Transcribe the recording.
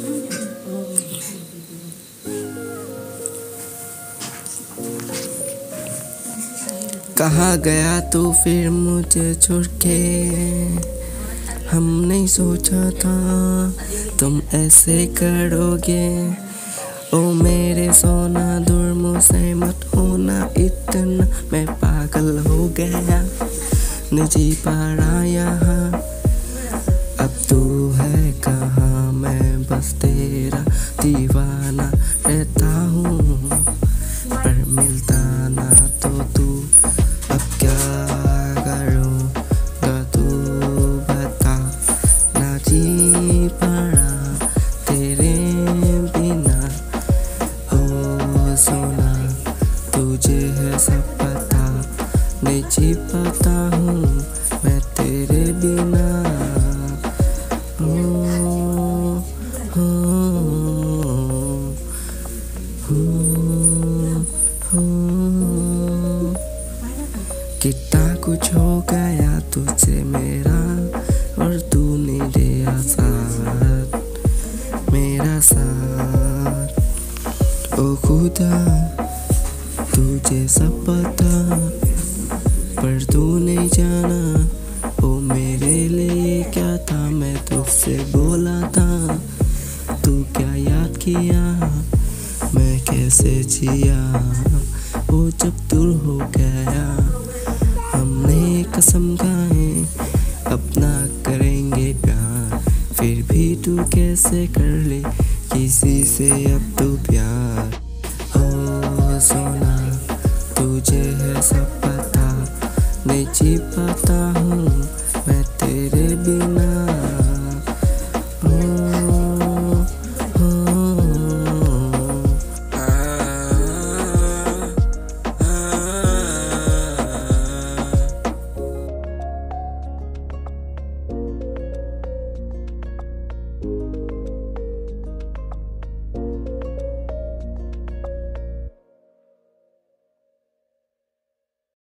कहाँ गया तू फिर मुझे छोड़ के। हम नहीं सोचा था तुम ऐसे करोगे। ओ मेरे सोना दूर मुझसे मत होना इतना, मैं पागल हो गया नहीं जी पा रहा यहाँ। अब तू है कहाँ, मैं बस तेरा दीवाना रहता हूँ, पर मिलता ना तो तू। अब क्या करूँगा तू बता, ना जी पाना तेरे बिना। ओ सोना तुझे है सब पता, नहीं जी पाता हूँ मैं तेरे बिना। कितना कुछ हो गया तुझसे मेरा, और तू नहीं दिया साथ मेरा साथ। ओ खुदा तुझे सब पता, पर तू नहीं जाना ओ मेरे लिए क्या था। मैं तुझसे बोला था, तू क्या याद किया, मैं कैसे जिया। वो जब दूर हो गया, हमने कसम खाए अपना करेंगे प्यार। फिर भी तू कैसे कर ले किसी से अब तू प्यार। ओ सोना